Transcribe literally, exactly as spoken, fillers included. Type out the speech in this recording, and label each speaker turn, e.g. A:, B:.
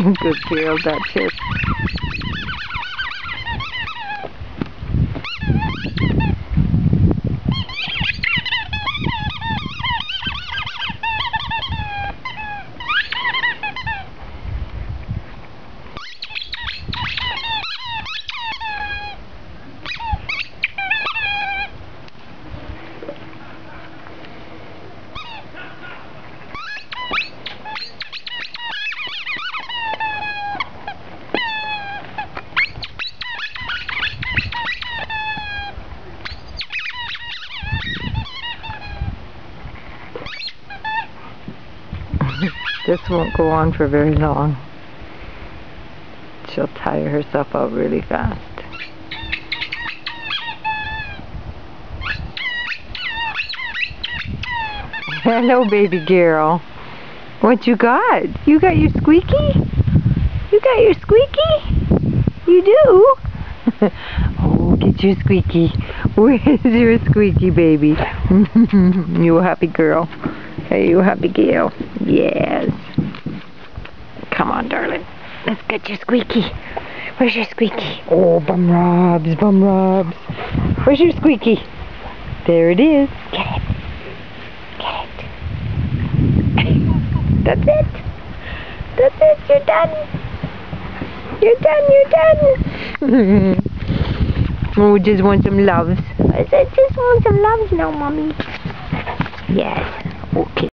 A: Good girl, Duchess. This won't go on for very long. She'll tire herself out really fast. Hello, baby girl. What you got? You got your squeaky? You got your squeaky? You do? Oh, get your squeaky. Where's your squeaky, baby? You a happy girl. Are you a happy girl? Yes. Come on, darling. Let's get your squeaky. Where's your squeaky? Oh, bum rubs, bum rubs. Where's your squeaky? There it is. Get it. Get it. That's it. That's it. You're done. You're done. You're done. Oh, just want some loves. I said just want some loves now, Mommy. Yes. Okay.